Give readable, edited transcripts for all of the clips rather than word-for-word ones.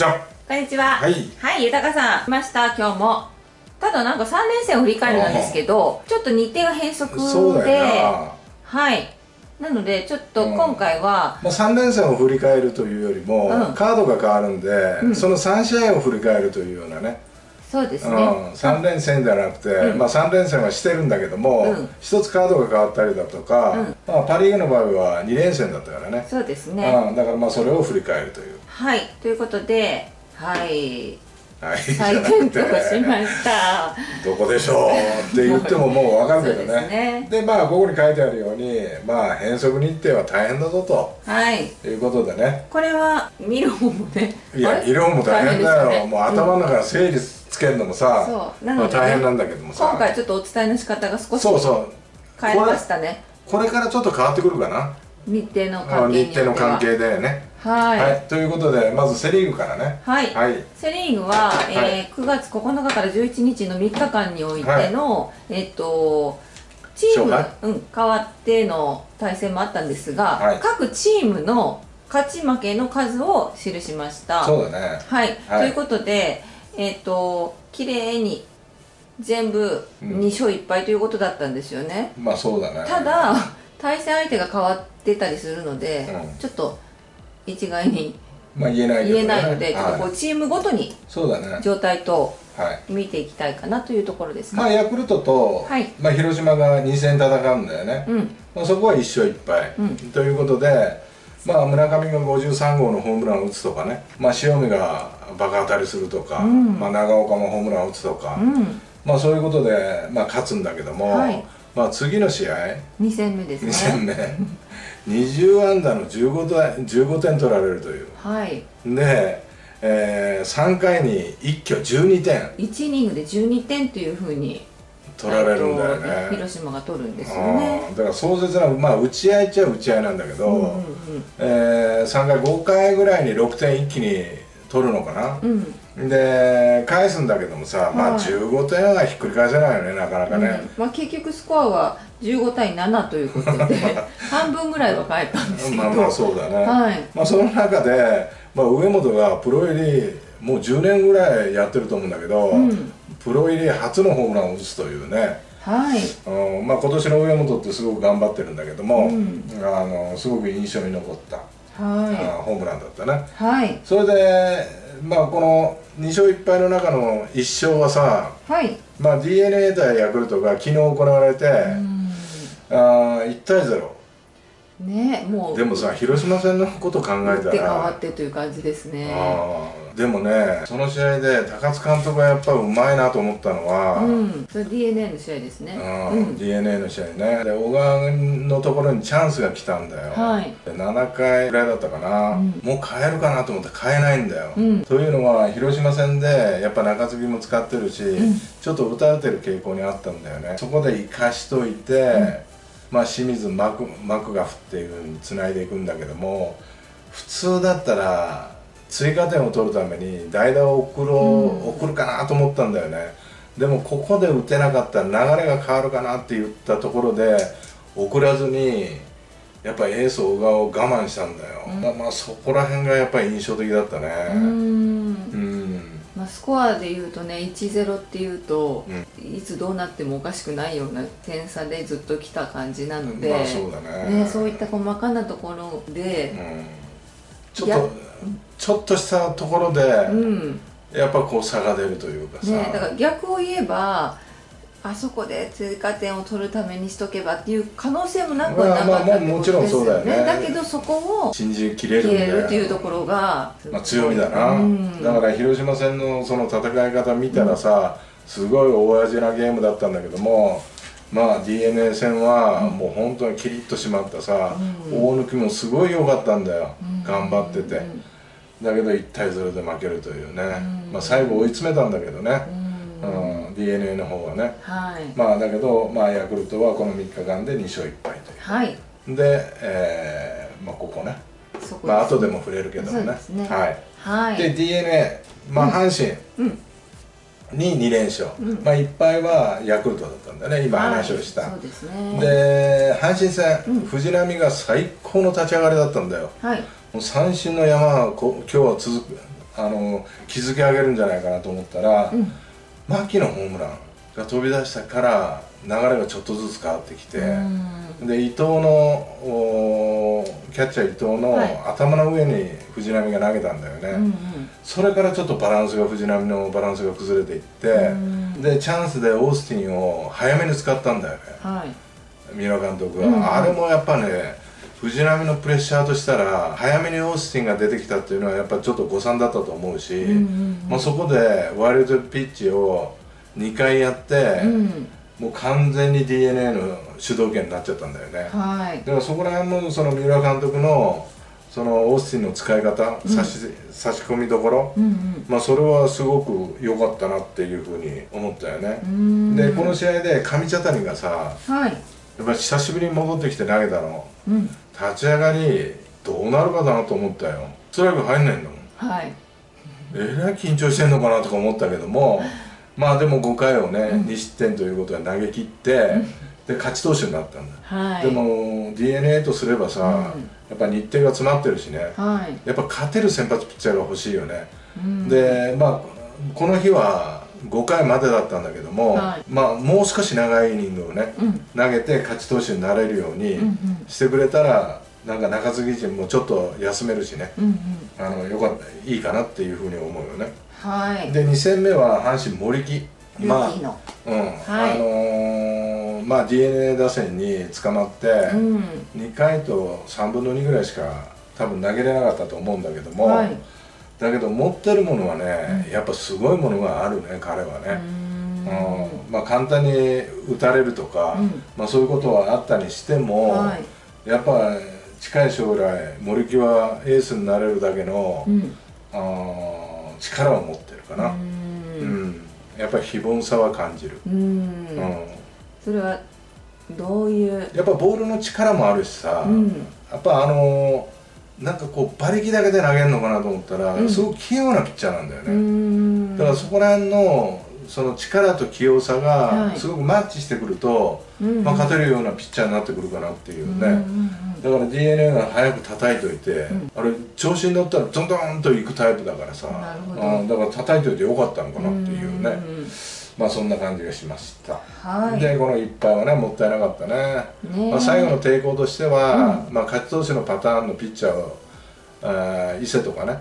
じゃこんにちは。 はいはい、豊さん来ました。今日も。ただなんか3連戦を振り返るなんですけど、ちょっと日程が変則そうだで、 よはい。なのでちょっと今回は、 な、3連戦を振り返るというよりも、カードが変わるんで、その3試合を振り返るというようなね。 そうですね。 3連戦じゃなくて、3連戦はしてるんだけども、1つカードが変わったりだとか、パ・リーグの場合は2連戦だったからね。 そうですね。 だからそれを振り返るという。 はい、ということで、はい。 再検討しました。 どこでしょうって言ってももう分かるけどね。でここに書いてあるように変則日程は大変だぞと、いうことでね。 これは見る方もね、 いや見る方も大変だよ。もう頭の中整理つけるのもさ大変なんだけどもさ、 今回ちょっとお伝えの仕方が少し変えましたね。 これからちょっと変わってくるかな、 日程の関係でね。 はい、 ということでまずセ・リーグからね。 セ・リーグは9月9日から11日の3日間においてのチーム変わっての対戦もあったんですが、各チームの勝ち負けの数を記しました。 そうだね。 ということで綺麗に全部2勝1敗ということだったんですよね。 まあそうだね。 ただ対戦相手が変わってたりするので、ちょっと一概に言えないので、ちょっとこうチームごとに状態と見ていきたいかなというところですか。 ヤクルトと広島が2戦戦うんだよね。そこは1勝1敗ということで、村上が53号のホームランを打つとかね、塩見が爆当たりするとか、長岡もホームランを打つとか、そういうことで勝つんだけども、次の試合 2戦目ですね。 2戦目20安打の15点取られるという。で、3回に一挙12点、 1イニングで12点というふうに取られるんだよね。 広島が取るんですよね。 だから壮絶な打ち合いっちゃ打ち合いなんだけど、3回5回ぐらいに6点一気に取るのかな。で返すんだけどもさ、15点はひっくり返せないよね、なかなかね。結局スコアは15対7ということで半分ぐらいは返ったんですけど、 そうだね。その中で上本がプロ入りもう10年ぐらいやってると思うんだけど、プロ入り初のホームランを打つというね。今年の上本ってすごく頑張ってるんだけども、すごく印象に残ったホームランだったね。それでこの2勝1敗の中の1勝はさ、DNA 対ヤクルトが昨日行われて1対0 ね。もうでもさ、広島戦のこと考えたら変わってという感じですね。 でもね、その試合で高津監督がやっぱうまいなと思ったのは、 それ DNA の試合ですね。 DNA の試合ね。で小川のところにチャンスが来たんだよ。7回ぐらいだったかな。もう変えるかなと思って変えないんだよ。というのは広島戦でやっぱ中継ぎも使ってるし、ちょっと打たれてる傾向にあったんだよね。そこで生かしといて、清水マクガフっていう風につないでいくんだけども、普通だったら追加点を取るために代打を送るかなと思ったんだよね。でもここで打てなかったら流れが変わるかなって言ったところで送らずに、やっぱりエース小川を我慢したんだよ。そこら辺がやっぱり印象的だったね。 スコアでいうとね、1-0っていうと、いつどうなってもおかしくないような点差でずっと来た感じなので、そういった細かなところで、 ちょっとしたところでやっぱこう差が出るというかさ、 だから逆を言えばあそこで追加点を取るためにしとけばっていう可能性もなくはなかったってことですよね。だけどそこを信じきれるっていうところが強みだな。だから広島戦のその戦い方見たらさ、すごい大味なゲームだったんだけども、DNA 戦はもう本当にキリッと締まったさ、大貫もすごい良かったんだよ、頑張ってて。だけど1対0で負けるというね。最後追い詰めたんだけどね、DNA の方はね。だけどヤクルトはこの3日間で2勝1敗という。でここね、後でも触れるけどもね。で DNA、阪神に2連勝、1敗はヤクルトだったんだね、今話をした。で阪神戦、藤浪が最高の立ち上がりだったんだよ。もう三振の山は今日は築き上げるんじゃないかなと思ったら、牧のホームランが飛び出したから流れがちょっとずつ変わってきて、で伊藤のキャッチャー伊藤の頭の上に藤浪が投げたんだよね。それからちょっと藤浪のバランスが崩れていって、でチャンスでオースティンを早めに使ったんだよね、三浦監督は。あれもやっぱね、藤浪のプレッシャーとしたら早めにオースティンが出てきたっていうのはやっぱちょっと誤算だったと思うし、そこでワイルドピッチを2回やって、もう完全に DNA の主導権になっちゃったんだよね。だからそこら辺のその三浦監督のそのオースティンの使い方、差し込みどころ、それはすごく良かったなっていうふうに思ったよね。でこの試合で上茶谷がさ、やっぱり久しぶりに戻ってきて投げたの、立ち上がりどうなるかなと思ったよ。ストライク入んないんだもん。えらい緊張してんのかなとか思ったけども、でも5回をね、2失点ということで投げ切って、で勝ち投手になったんだ。でも DNA とすればさ、やっぱ日程が詰まってるしね、やっぱ勝てる先発ピッチャーが欲しいよね。でこの日は5回までだったんだけども、もう少し長いイニングをね、投げて勝ち投手になれるようにしてくれたら、なんか中継ぎ陣もちょっと休めるしね、よかった、いいかなっていうふうに思うよね。で2戦目は阪神森木、DNA 打線に捕まって、2回と3分の2ぐらいしか多分投げれなかったと思うんだけども、だけど持ってるものはね、やっぱすごいものがあるね、彼はね。簡単に打たれるとか、そういうことはあったにしても、やっぱ近い将来森木はエースになれるだけの、力を持ってるかな。やっぱり非凡さは感じる。 それはどういう？ やっぱボールの力もあるしさ、やっぱなんかこう馬力だけで投げるのかなと思ったら、すごく器用なピッチャーなんだよね。だからそこら辺のその力と器用さがすごくマッチしてくると、勝てるようなピッチャーになってくるかなっていうね。だから DNA が早く叩いといて、あれ調子に乗ったらドンドンといくタイプだからさ、だから叩いといてよかったのかなっていうね、そんな感じがしました。でこの1敗はね、もったいなかったね。最後の抵抗としては、勝ち投手のパターンのピッチャーを伊勢とかね、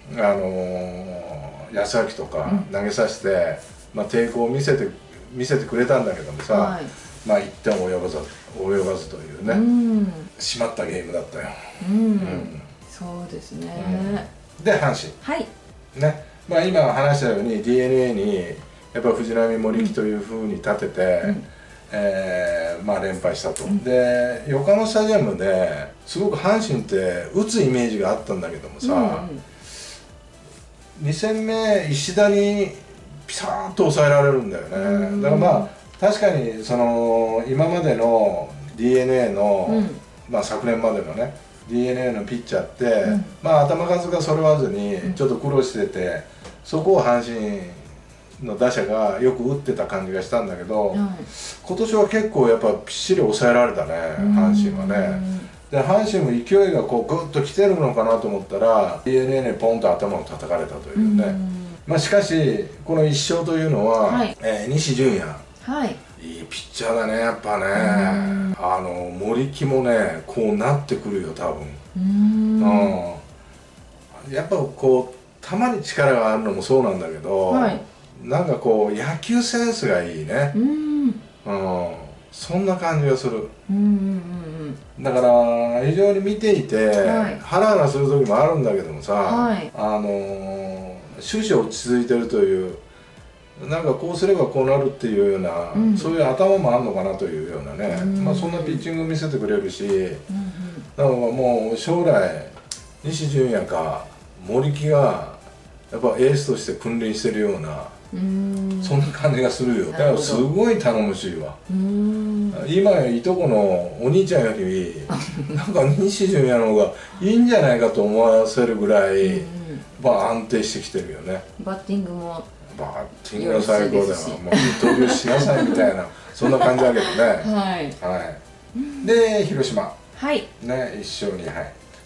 安明とか投げさせて、抵抗を見せてくれたんだけどもさ、1点及ばずというね、締まったゲームだったよ。 そうですね。 で阪神ね、今話したように DNA にやっぱ藤浪森木というふうに立てて、連敗したと。で横浜スタジアムですごく阪神って打つイメージがあったんだけどもさ、2戦目石田にピタッと抑えられるんだよね。だから確かにその今までの DNA の、昨年までのね DNA のピッチャーって、頭数が揃わずにちょっと苦労してて、そこを阪神の打者がよく打ってた感じがしたんだけど、今年は結構やっぱぴっしり抑えられたね、阪神はね。で阪神も勢いがこうグッと来てるのかなと思ったら DNA にポンと頭を叩かれたというね。しかしこの1勝というのは、西純也、いいピッチャーだね、やっぱね。森木もねこうなってくるよ多分。やっぱこう球に力があるのもそうなんだけど、なんかこう野球センスがいいね。そんな感じがする。だから非常に見ていて、ハラハラする時もあるんだけどもさ、終始落ち着いてるという、なんかこうすればこうなるっていうような、そういう頭もあるのかなというようなね、そんなピッチングを見せてくれるし、だからもう将来西純也か森木がやっぱエースとして君臨してるような、そんな感じがするよ。だからすごい頼もしいわ。今やいとこのお兄ちゃんよりなんか西純也の方がいいんじゃないかと思わせるぐらい、安定してきてるよね。 バッティングもが最高だよ。もう二刀流しなさいみたいなそんな感じだけどね。で広島ね、1勝2敗。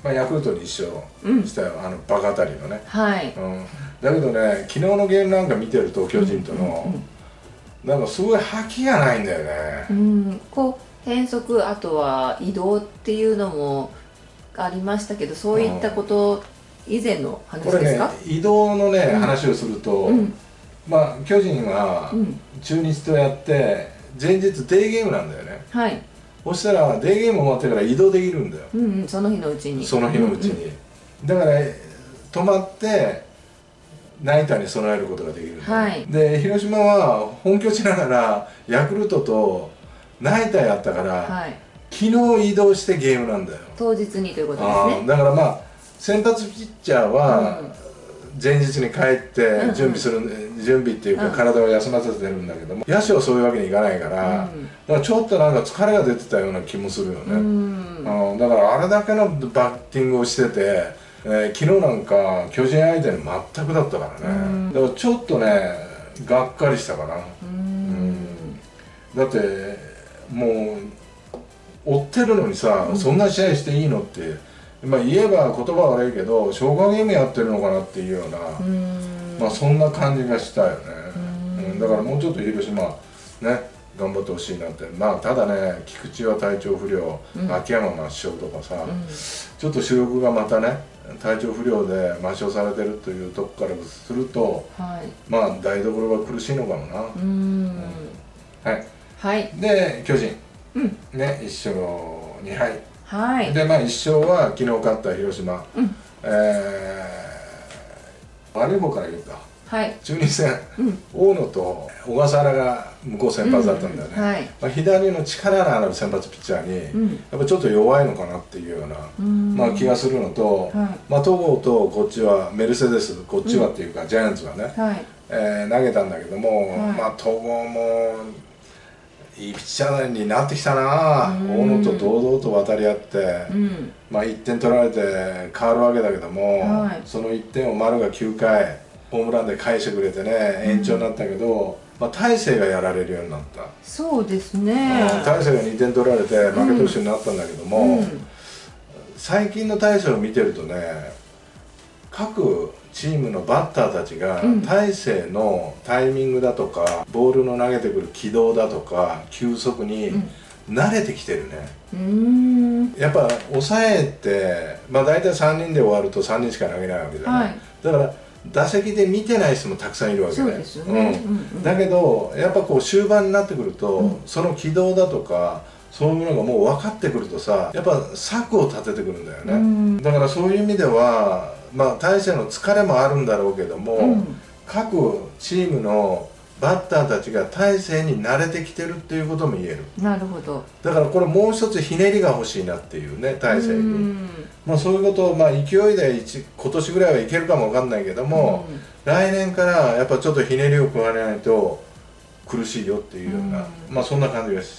まあ、ヤクルトに一勝したよ、バカ当たりのね、 はい、 だけどね、昨日のゲームなんか見てると巨人との、なんかすごい覇気がないんだよね。 こう変則、あとは移動っていうのもありましたけど、そういったこと以前の話ですか？ これね、移動のね、話をすると、まあ巨人は中日とやって前日デーゲームなんだよね。 はい。 そしたらデーゲーム終わってから移動できるんだよ。 その日のうちに。 その日のうちに。だから泊まってナイターに備えることができるんだよ。はい。で広島は本拠地ながらヤクルトとナイターやったから、はい、昨日移動してゲームなんだよ。 当日にということですね。 だからまあ先発ピッチャーは前日に帰って準備っていうか体を休ませてるんだけども、野手はそういうわけにいかないから、だからちょっとなんか疲れが出てたような気もするよね。だからあれだけのバッティングをしてて、昨日なんか巨人相手に全くだったからね。だからちょっとねがっかりしたかな。だってもう追ってるのにさ、そんな試合していいのって、まあ言えば言葉悪いけど消化ゲームやってるのかなっていうような、まあそんな感じがしたよね。だからもうちょっと広島ね頑張ってほしいなって。まあただね、菊池は体調不良、秋山抹消とかさ、ちょっと主力がまたね体調不良で抹消されてるというとこからすると、まあ台所は苦しいのかもな。はい、で巨人、ね、1勝2敗。はい、でまあ1勝は昨日勝った広島、悪い方から言うか、中日戦、大野と小笠原が向こう先発だったんだよね。左の力のある先発ピッチャーに、やっぱちょっと弱いのかなっていうような、まあ、気がするのと、まあ戸郷とこっちはメルセデス、こっちはっていうか、ジャイアンツがね、投げたんだけども、まあ戸郷もいいピッチャーになってきたな。大野と堂々と渡り合って、まあ1点取られて変わるわけだけども、その1点を丸が9回ホームランで返してくれてね、延長になったけど、まあ大勢がやられるようになった。 そうですね。 大勢が2点取られて負け投手になったんだけども、最近の大勢を見てるとね、各チームのバッターたちが大勢のタイミングだとか、ボールの投げてくる軌道だとか球速に慣れてきてるね。やっぱ抑えて、まあ大体3人で終わると3人しか投げないわけじゃない。だから打席で見てない人もたくさんいるわけで、だけどやっぱこう終盤になってくると、その軌道だとかそういうのがもう分かってくるとさ、やっぱ策を立ててくるんだよね。だからそういう意味ではまあ大勢の疲れもあるんだろうけども、各チームのバッターたちが大勢に慣れてきてるっていうことも言える。なるほど。だからこれもう一つひねりが欲しいなっていうね、大勢に。まあそういうことを、まあ勢いで今年ぐらいはいけるかもわかんないけども、来年からやっぱちょっとひねりを加えないと苦しいよっていうような、まあそんな感じがした。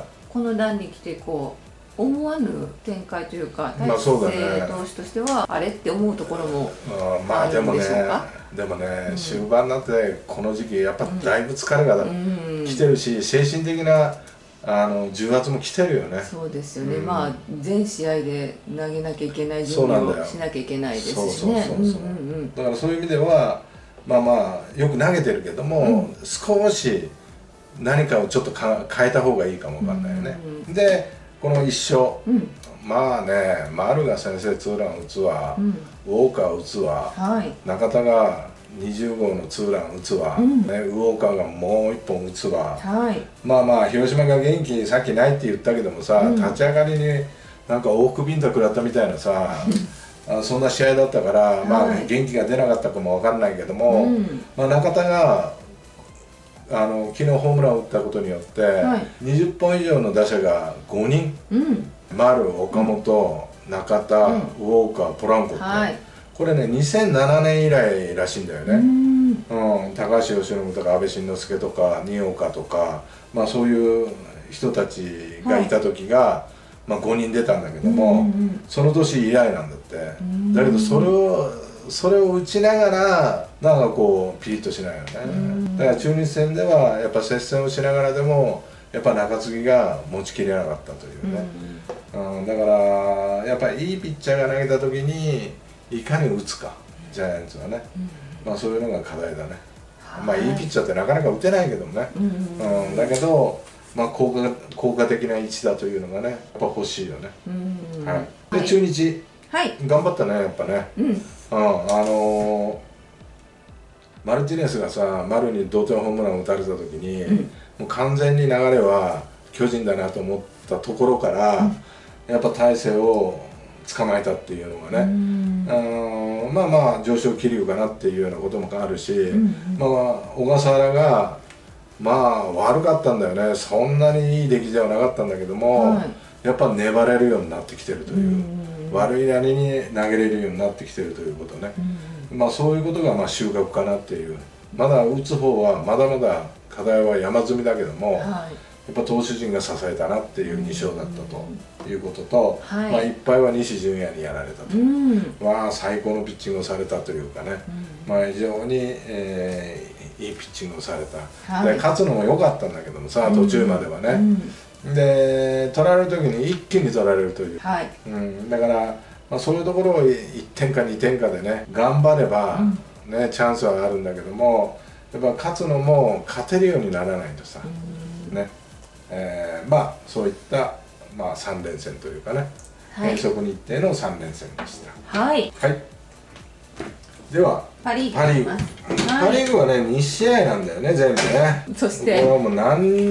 この段に来てこう思わぬ展開というか、大勢投手としてはあれって思うところもあるんでしょうか。 でもね、終盤になってこの時期やっぱだいぶ疲れが来てるし、精神的な重圧も来てるよね。 そうですよね。まあ全試合で投げなきゃいけない準備をしなきゃいけないですしね。 だからそういう意味ではまあまあよく投げてるけども、少し何かをちょっと変えた方がいいかもわかんないよね。でこの1勝、まあね、丸が先制ツーラン打つわ、ウォーカー打つわ、中田が20号のツーラン打つわ、ウォーカーがもう1本打つわ、まあまあ広島が元気さっきないって言ったけどもさ、立ち上がりになんか往復ビンタ食らったみたいなさそんな試合だったから、まあ元気が出なかったかもわかんないけども、まあ中田が昨日ホームランを打ったことによって、20本以上の打者が5人、丸、岡本、中田、ウォーカー、ポランコって、これね2007年以来らしいんだよね。高橋由伸とか阿部慎之助とか新岡とか、まあそういう人たちがいた時が、まあ5人出たんだけども、その年以来なんだって。だけどそれを打ちながらなんかこうピリッとしないよね。だから中日戦ではやっぱ接戦をしながらでもやっぱ中継ぎが持ちきれなかったというね。だからやっぱりいいピッチャーが投げた時にいかに打つか、ジャイアンツはね、そういうのが課題だね。いいピッチャーってなかなか打てないけどもね、だけど、効果的な位置だというのがね、やっぱ欲しいよね。で、中日、頑張ったね、やっぱね。マルティネスがさ、丸に同点ホームランを打たれた時に、もう完全に流れは巨人だなと思ったところから、やっぱ大勢を捕まえたっていうのがね、上昇気流かなっていうようなこともあるし、小笠原が悪かったんだよね。そんなにいい出来ではなかったんだけども、やっぱ粘れるようになってきてるという、悪いなりに投げれるようになってきてるということね。そういうことが収穫かなっていう。まだ打つ方はまだまだ課題は山積みだけども、やっぱ投手陣が支えたなっていう2勝だったということと、いっぱいは西純也にやられたと、最高のピッチングをされたというかね、非常に、いいピッチングをされた、で勝つのも良かったんだけどもさ、途中まではね、で取られる時に一気に取られるという、だから、そういうところを1点か2点かでね頑張れば、チャンスはあるんだけども、やっぱ勝つのも勝てるようにならないとさ、そういった、3連戦というかね、変則日程の3連戦でした。ではパ・リーグパ・リーグはね2試合なんだよね、全部ね。 そしてこれはもう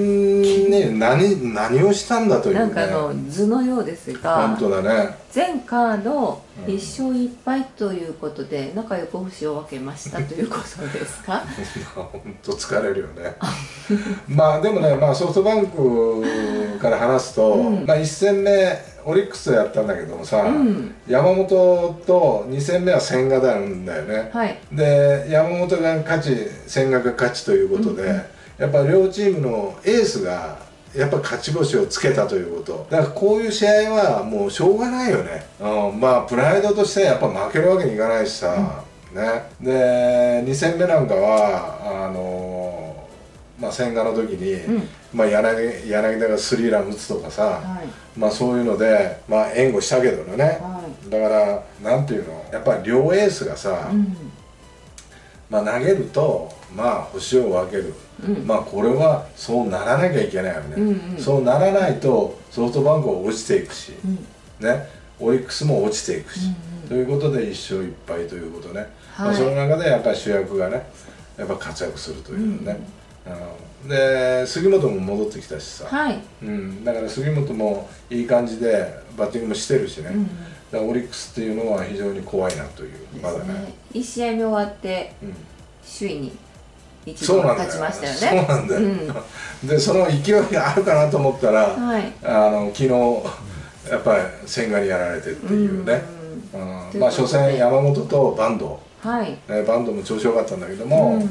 何をしたんだというね、 なんか図のようですが、 本当だね、 全カード1勝1敗ということで、仲良く星を分けましたということですか？ 本当疲れるよね。でもね、ソフトバンクから話すと、1戦目オリックスとやったんだけどもさ、山本と2戦目は千賀なんだよね。で山本が勝ち千賀が勝ちということで、やっぱ両チームのエースがやっぱ勝ち星をつけたということ。だからこういう試合はもうしょうがないよね。プライドとしてやっぱ負けるわけにいかないしさ、で2戦目なんかは千賀の時に、柳田がスリーラン打つとかさ、そういうので援護したけどね、だからなんていうの、やっぱり両エースがさ、投げると星を分ける、これはそうならなきゃいけないよね。そうならないとソフトバンクは落ちていくし、オリックスも落ちていくし、ということで1勝1敗ということね。その中でやっぱり主役がねやっぱ活躍するというね。で杉本も戻ってきたしさ、だから杉本もいい感じでバッティングもしてるしね、だからオリックスっていうのは非常に怖いなという、まだね 1試合目終わって首位に一度勝ちましたよね。 そうなんだよ、でその勢いがあるかなと思ったら、昨日やっぱり千賀にやられてっていうね、初戦山本とバンド、バンドも調子良かったんだけども、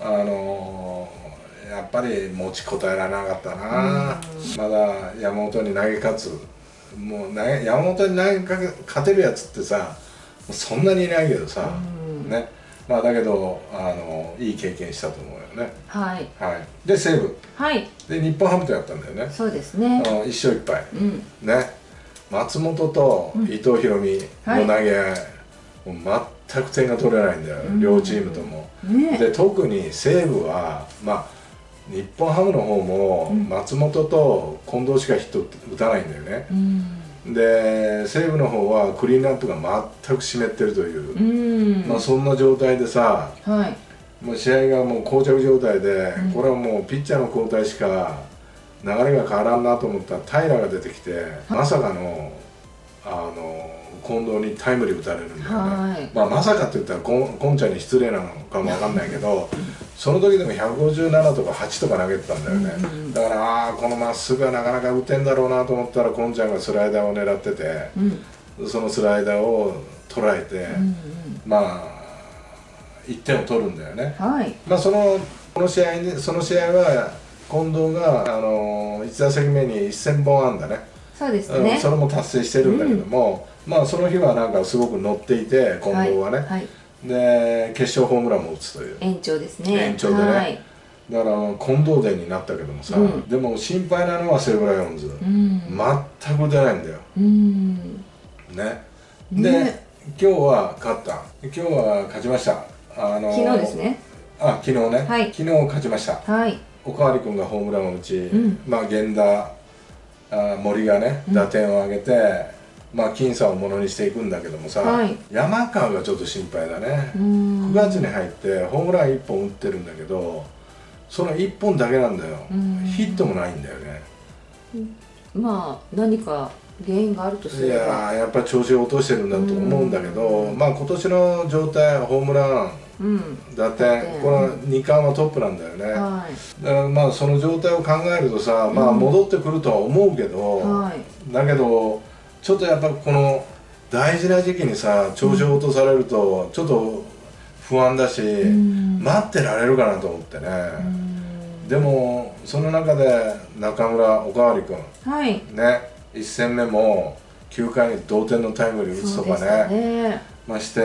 やっぱり持ちこたえられなかったな。まだ山本に投げ勝つ、もう山本に勝てるやつってさそんなにいないけどさ、だけどいい経験したと思うよね。で西武、で日本ハムとやったんだよね。 そうですね、 1勝1敗、松本と伊藤大海の投げ合い、全く点が取れないんだよ、両チームとも。で特に西武は日本ハムの方も松本と近藤しかヒット打たないんだよね。で西武の方はクリーンアップが全く湿ってるという、そんな状態でさ、もう試合がもう膠着状態で、これはもうピッチャーの交代しか流れが変わらんなと思ったら平良が出てきて、まさかの近藤にタイムリー打たれるんだよね。まさかって言ったらこんちゃんに失礼なのかもわかんないけど、その時でも157とか8とか投げてたんだよね。だからこのまっすぐはなかなか打てんだろうなと思ったら、こんちゃんがスライダーを狙ってて、そのスライダーを捉えて、1点を取るんだよね。その試合は近藤が1打席目に1000本安打ね。 そうですね、 それも達成してるんだけども、その日はなんかすごく乗っていて近藤はね、で決勝ホームランも打つという延長ですね。 延長でね、だから近藤デーになったけどもさ、でも心配なのは西武ライオンズ、全く出ないんだよ。 ね。で、今日は勝った。今日は勝ちました。 昨日ですね。 昨日ね。 はい、 昨日勝ちました。 はい。 おかわり君がホームランを打ち、源田、森がね打点を挙げて、僅差をものにしていくんだけどもさ、山川がちょっと心配だね。9月に入ってホームラン1本打ってるんだけど、その1本だけなんだよ。ヒットもないんだよね。 何か原因があるとすれば、 やっぱり調子を落としてるんだと思うんだけど、今年の状態、ホームラン、打点、この2冠はトップなんだよね。だからその状態を考えるとさ、戻ってくるとは思うけど、だけどちょっとやっぱこの大事な時期にさ調子を落とされるとちょっと不安だし、待ってられるかなと思ってね。でもその中で中村おかわり君、ね、1戦目も9回に同点のタイムリー打つとかね、まして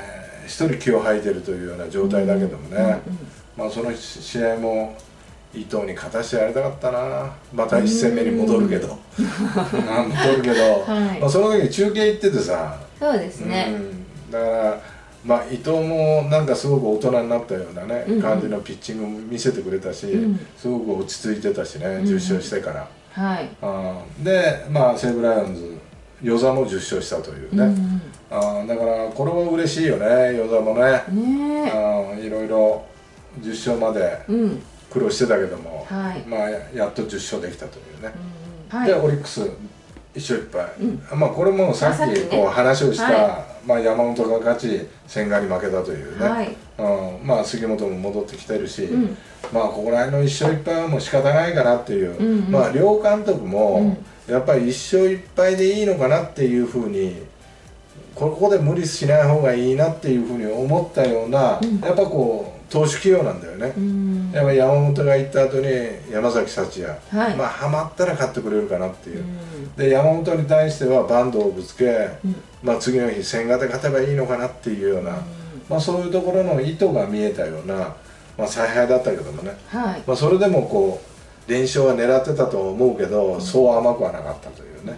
1人気を吐いてるというような状態だけどもね、その試合も伊藤に勝たしてやりたかったな。また1戦目に戻るけど戻るけど、その時中継行っててさ、 そうですね、 だから伊藤もなんかすごく大人になったようなね感じのピッチングも見せてくれたし、すごく落ち着いてたしね、10勝してから。で西武ライオンズ與座も10勝したというね、だからこれは嬉しいよね。與座もね、いろいろ10勝まで苦労してたけども、やっと10勝できたというね。でオリックス1勝1敗、これもさっきこう話をした、山本が勝ち千賀に負けたというね、杉本も戻ってきてるし、ここら辺の1勝1敗はもう仕方ないかなっていう、両監督もやっぱり1勝1敗でいいのかなっていうふうに、ここで無理しない方がいいなっていうふうに思ったような、やっぱこう投手起用なんだよね。やっぱ山本が行った後に山崎福也、ハマったら勝ってくれるかなっていう。で山本に対してはバントをぶつけ、次の日千賀で勝てばいいのかなっていうような、そういうところの意図が見えたような、采配だったけどもね、それでもこう連勝は狙ってたと思うけど、そう甘くはなかったというね。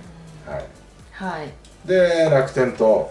で楽天と、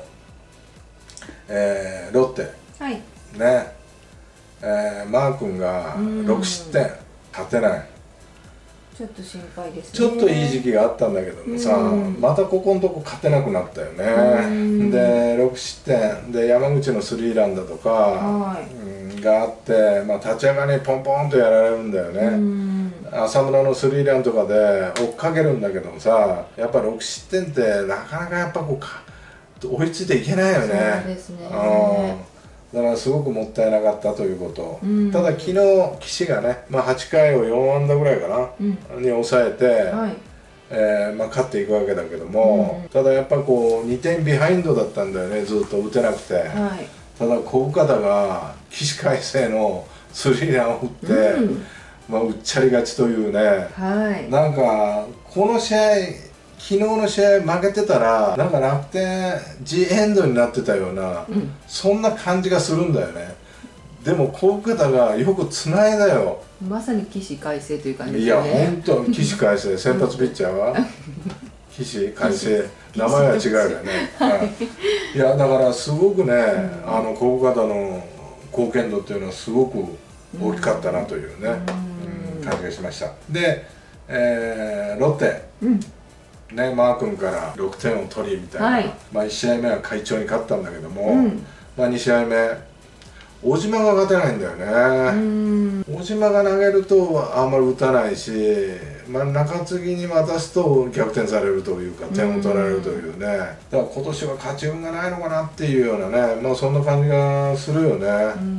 ロッテ、ね、マー君が6失点勝てない。 ちょっと心配ですね。 ちょっといい時期があったんだけどもさ、またここのとこ勝てなくなったよね。で6失点で山口のスリーランだとかがあって、立ち上がりにポンポンとやられるんだよね。浅村のスリーランとかで追っかけるんだけどもさ、やっぱ6失点ってなかなかやっぱこう追いついていけないよね。 そうですね。 だからすごくもったいなかったということ。ただ昨日岸がね、8回を4安打ぐらいかな、に抑えて、勝っていくわけだけども、ただやっぱこう2点ビハインドだったんだよね、ずっと打てなくて。ただ小深田が起死回生のスリーランを打って、うっちゃり勝ちというね、なんかこの試合昨日の試合負けてたらなんか楽天 G エンドになってたような、そんな感じがするんだよね。でも小深田がよくつないだよ。 まさに起死回生という感じですよね。 いや本当起死回生先発ピッチャーは起死回生名前は違うよね。いやだからすごくね、小深田の貢献度っていうのはすごく大きかったなというね、感じがしました。で、ロッテ、マー君から6点を取りみたいな、1試合目は快調に勝ったんだけども、2試合目小島が勝てないんだよね。小島が投げるとあんまり打たないし、中継ぎに渡すと逆転されるというか点を取られるというね。だから今年は勝ち運がないのかなっていうようなね、そんな感じがするよね。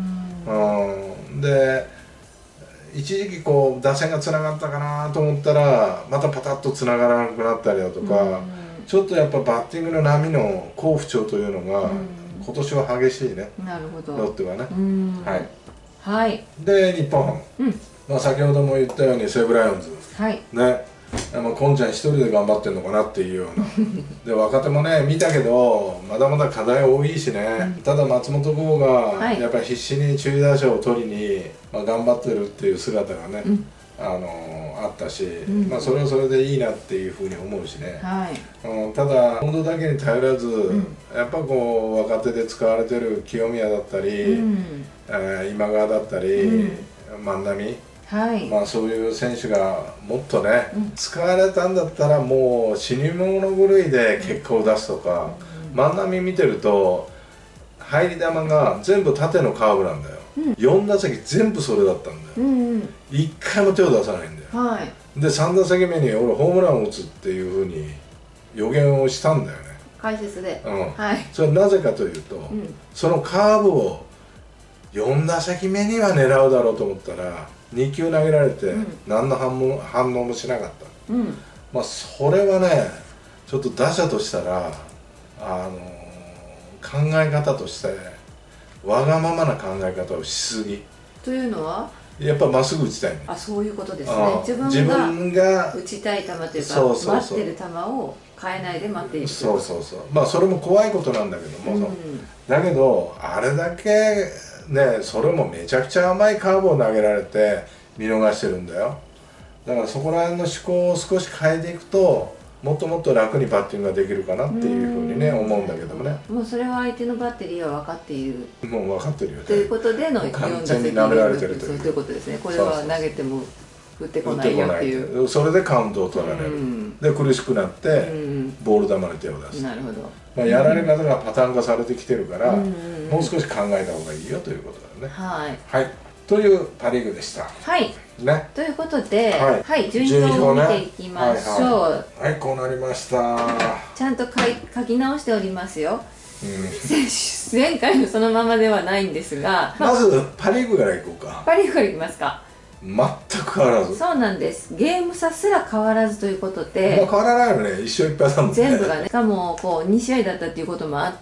で一時期こう打線がつながったかなと思ったらまたパタッとつながらなくなったりだとか、ちょっとやっぱバッティングの波の好不調というのが今年は激しいね。 なるほど。 ロッテはね。で日本ハム、先ほども言ったように西武ライオンズ、ね、こんちゃん一人で頑張ってんのかなっていうようなで若手もね見たけどまだまだ課題多いしね、ただ松本剛がやっぱり必死に注意打者を取りに、頑張ってるっていう姿がね、ああったし、まあそれはそれでいいなっていうふうに思うしね、 はい、 ただ本当だけに頼らず、やっぱこう若手で使われてる清宮だったり、今川だったり、万波、はい、まあそういう選手がもっとね、使われたんだったらもう死に物狂いで結果を出すとか、万波見てると入り球が全部縦のカーブなんだよ、4打席全部それだったんだよ、1回も手を出さないんだよ、はい、で3打席目に俺ホームランを打つっていうふうに予言をしたんだよね、 解説で、 はい、それはなぜかというと、そのカーブを4打席目には狙うだろうと思ったら2球投げられて何の反応もしなかった、まあそれはねちょっと打者としたら考え方としてわがままな考え方をしすぎというのはやっぱまっすぐ打ちたいね。 あ、そういうことですね。自分が打ちたい球というか待ってる球を変えないで待っている。 そうそうそう。まあそれも怖いことなんだけども、だけどあれだけね、それもめちゃくちゃ甘いカーブを投げられて見逃してるんだよ。だからそこら辺の思考を少し変えていくともっともっと楽にバッティングができるかなっていうふうにね思うんだけどもね。 もうそれは相手のバッテリーは分かっている。 もう分かってるよね。 ということでの4打席舐められてるということですね。これは投げても打ってこないよっていう。 それでカウントを取られる。で苦しくなってボール球に手を出す。 なるほど。 まあやられ方がパターン化されてきてるからもう少し考えた方がいいよということだね。はい。はい。というパ・リーグでした。 はい。ね。ということで、はい、順位表を見ていきましょう。 はい、こうなりました。 ちゃんと書き直しておりますよ。前回のそのままではないんですが、 まずパ・リーグからいこうか。 パ・リーグからいきますか。 全く変わらず。 そうなんです。ゲーム差すら変わらずということで、 もう変わらないよね。一勝一敗だもんね。 全部がね。しかもこう2試合だったっていうこともあって、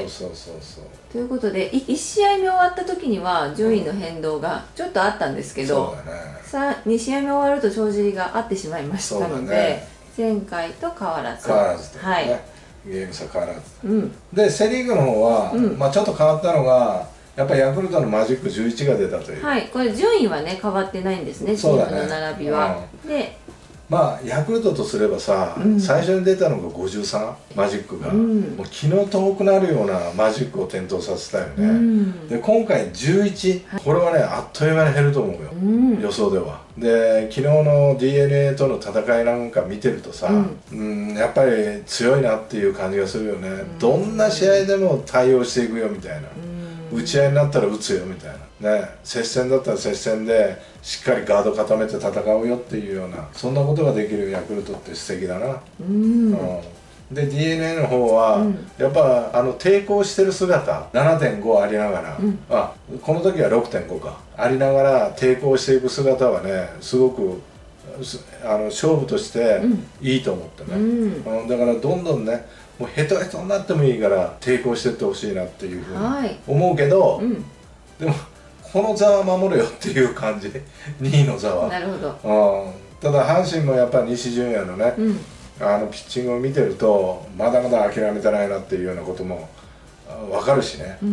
そうということで1試合目終わった時には順位の変動がちょっとあったんですけど、さあ2試合目終わると帳尻が合ってしまいましたので、前回と変わらず。 はい。ゲーム差変わらず。でセ・リーグの方はまあちょっと変わったのが。やっぱりヤクルトのマジック11が出たという。 はい、これ順位はね変わってないんですね、チームの並びは。でまあヤクルトとすればさ、最初に出たのが53マジックが、もう気の遠くなるようなマジックを点灯させたよね。で今回11、これはねあっという間に減ると思うよ、予想では。で昨日の DNA との戦いなんか見てるとさ、やっぱり強いなっていう感じがするよね。どんな試合でも対応していくよみたいな。打ち合いになったら打つよみたいなね、接戦だったら接戦でしっかりガード固めて戦うよっていうような、そんなことができるヤクルトって素敵だな。で DNA の方は、やっぱ抵抗してる姿 7.5 ありながら、この時は 6.5 かありながら抵抗していく姿はねすごく勝負としていいと思ってね、だからどんどんねもうヘトヘトになってもいいから抵抗していってほしいなっていうふうに思うけど、でもこの座は守れよっていう感じ2位の座は。 なるほど。 ただ阪神もやっぱり西純也のね、ピッチングを見てるとまだまだ諦めてないなっていうようなことも分かるしね。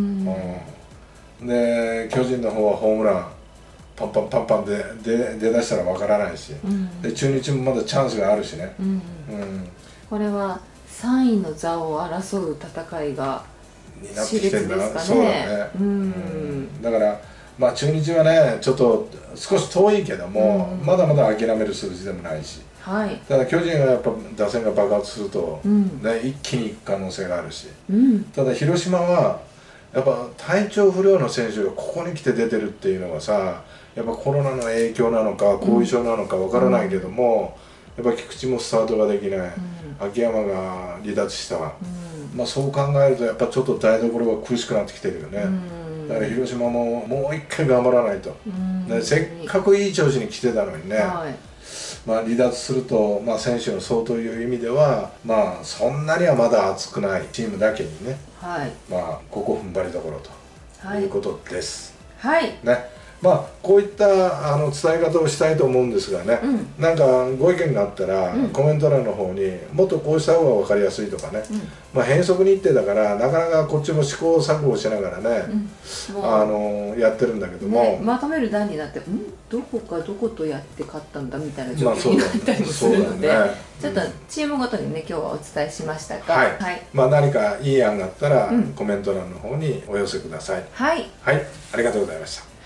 で巨人の方はホームランパンパンパンパンで出だしたら分からないし、で中日もまだチャンスがあるしね。 これは3位の座を争う戦いが熾烈ですかね。 そうだね。だからまあ中日はねちょっと少し遠いけども、まだまだ諦める数字でもないし、ただ巨人はやっぱ打線が爆発すると、ね、一気にいく可能性があるし、ただ広島はやっぱ体調不良の選手がここに来て出てるっていうのがさ、やっぱコロナの影響なのか後遺症なのかわからないけども、やっぱ菊池もスタートができない、秋山が離脱した、まあそう考えるとやっぱちょっと台所が苦しくなってきてるよね。だから広島ももう一回頑張らないと、せっかくいい調子に来てたのにね、まあ離脱すると、まあ、選手の相という意味ではまあそんなにはまだ熱くないチームだけにね、まあここ踏ん張りどころということです。 まあこういった伝え方をしたいと思うんですがね、なんかご意見があったら、コメント欄の方にもっとこうした方が分かりやすいとかね、まあ変則日程だからなかなかこっちも試行錯誤しながらね、やってるんだけども、 まとめる段になってどこかどことやって勝ったんだみたいな状況になったりもするので、ちょっとチームごとにね今日はお伝えしましたが、 まあ何かいい案があったらコメント欄の方にお寄せください。はい、ありがとうございました。